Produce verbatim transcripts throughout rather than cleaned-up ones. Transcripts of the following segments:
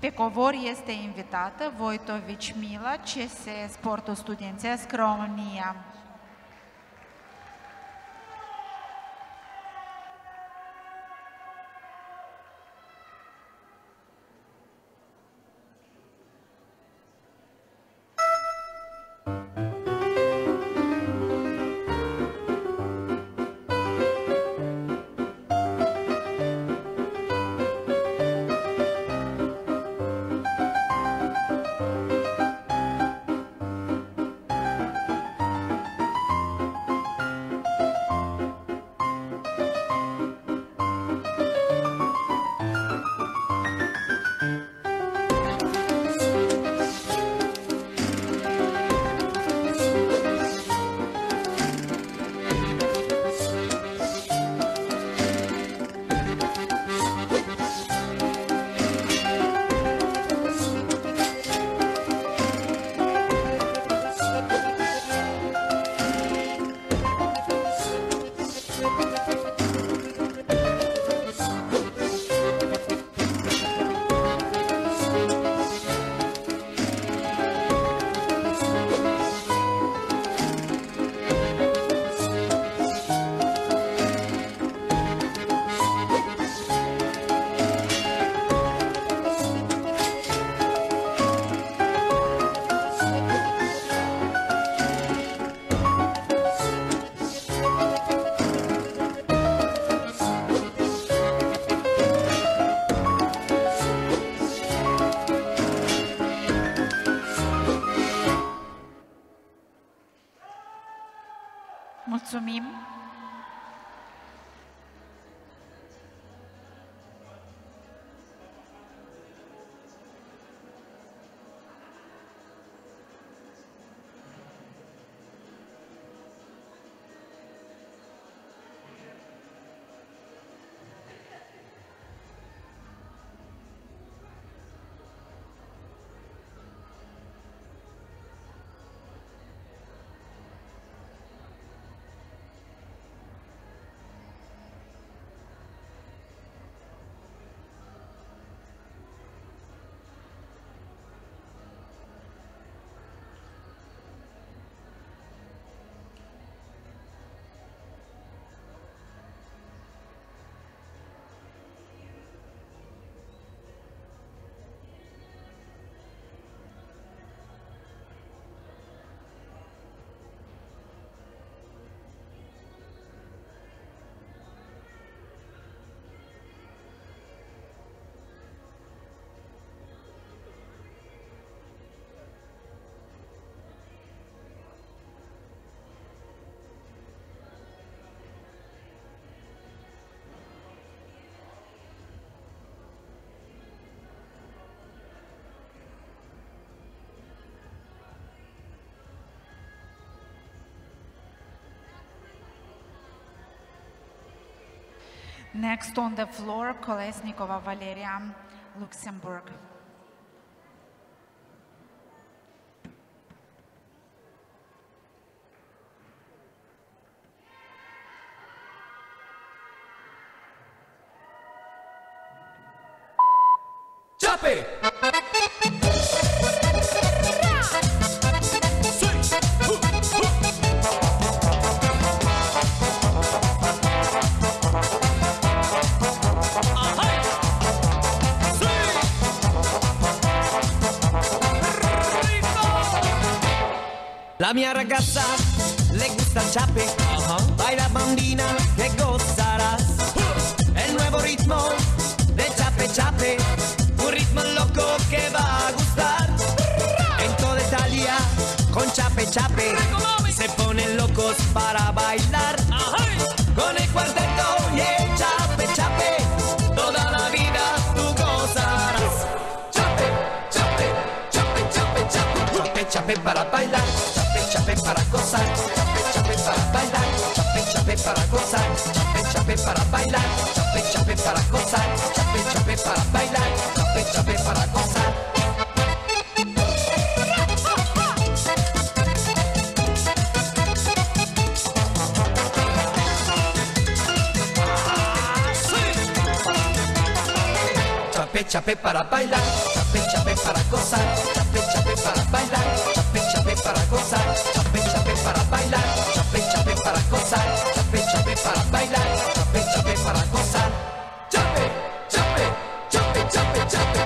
Pe covor este invitată Voitovici Mila, C S Sportul Studențesc România. Mulțumim! Next on the floor, Kolesnikova Valeria, Luxembourg. Chape! La mia ragazza le gusta el chape, uh-huh. Baila bambina que gozarás, uh. El nuevo ritmo de chape chape, un ritmo loco que va a gustar, uh. En toda Italia con chape chape, se ponen locos para bailar, uh-huh. Con el cuarteto y el chape chape, toda la vida tú gozarás. Chape, chape, chape, chape, chape, chape, chape para bailar. Chape para gozar, chape chape para bailar, chape chape para gozar, chape chape para bailar, chape chape para gozar, chape chape para bailar, chape chape para gozar. Chape chape para bailar, chape, chape para gozar, chape, chape para bailar, chape, chape para gozar, chape, chape para bailar, chape, chape para gozar, chape, chape para bailar, chape, chape para gozar, chape, chape, chape, chape, chape.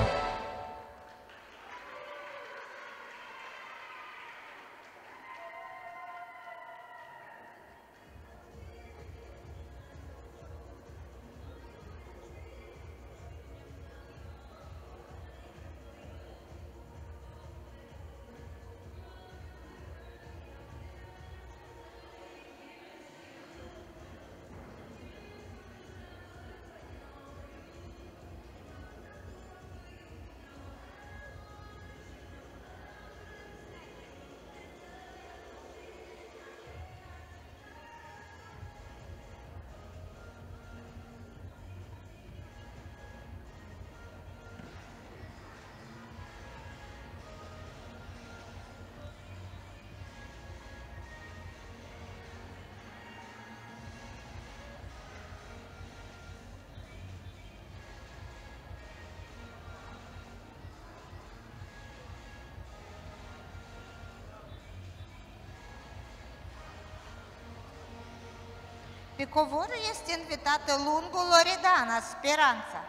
Pe covorul este invitată Lungu Loredana Speranța.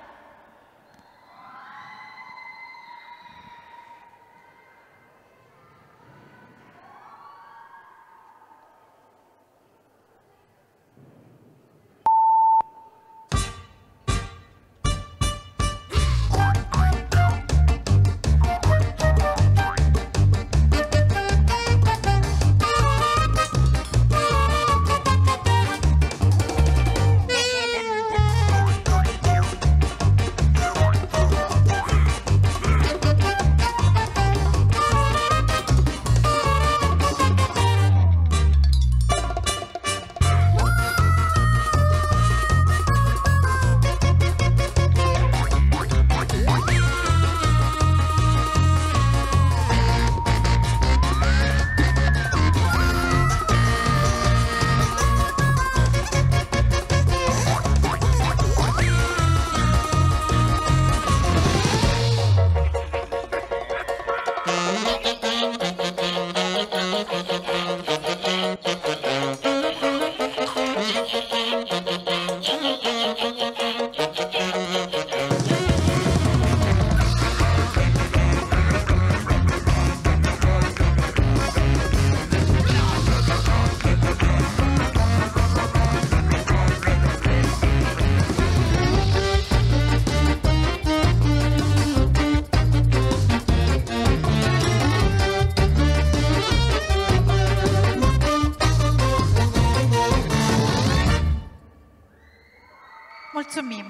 Mulțumim!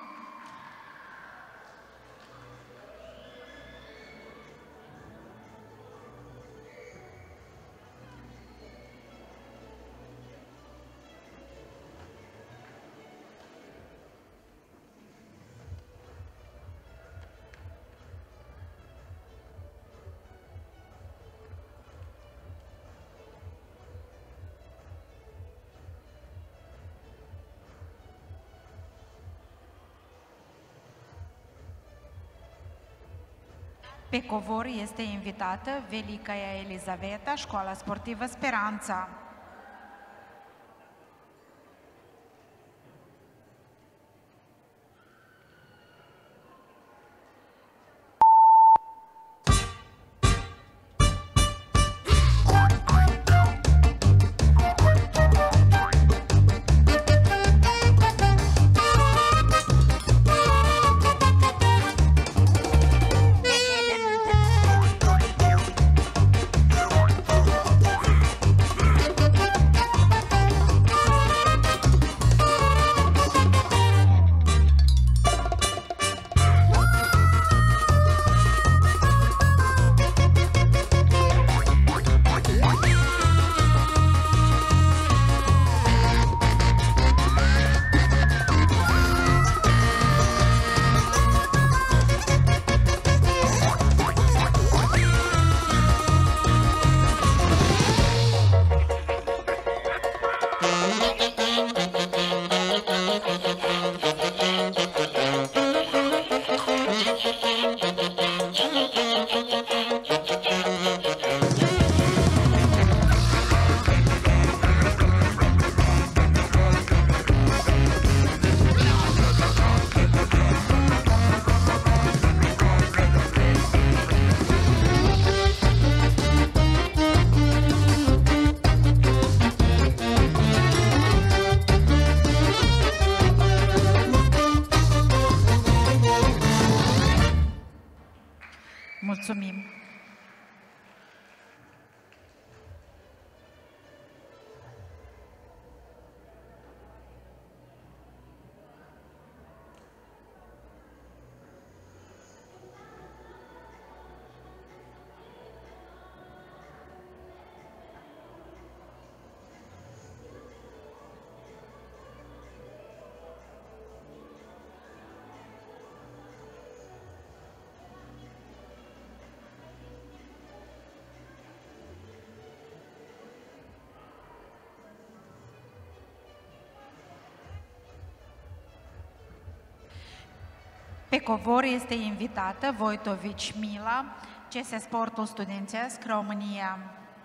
Pe covor este invitată Velicaia Elizaveta, Școala Sportivă Speranța. Mulțumim! Pe covor este invitată Voitovici Mila, C S Sportul Studențesc, România.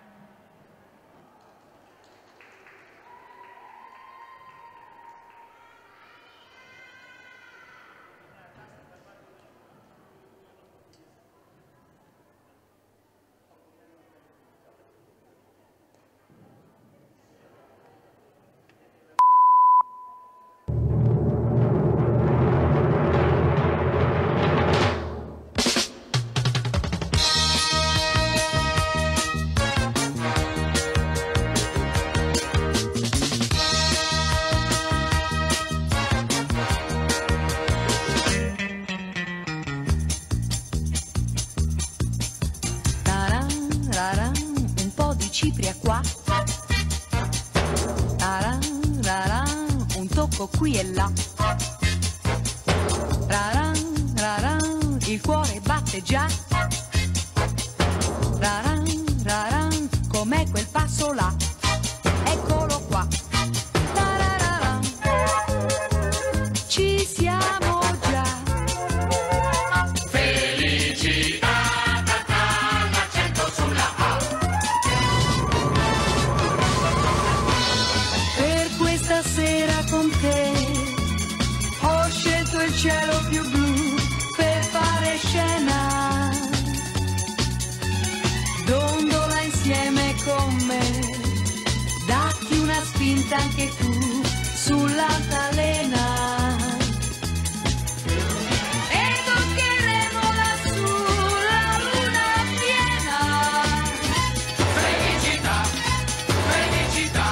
Cipria qua, taran, raran, un tocco qui e là, raran, raran, il cuore batte già, raran, raran, com'è quel passo là, eccolo qua, tarararan, ci siamo già. Felicità, l'accento sulla A. Stasera con te ho scelto il cielo più blu per fare scena, dondola insieme con me, datti una spinta anche tu sull'altalena e toccheremo lassù la luna piena. Felicità, felicità.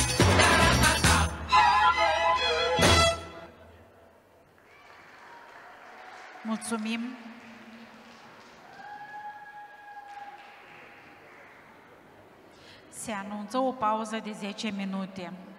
Mulțumim! Se anunță o pauză de zece minute.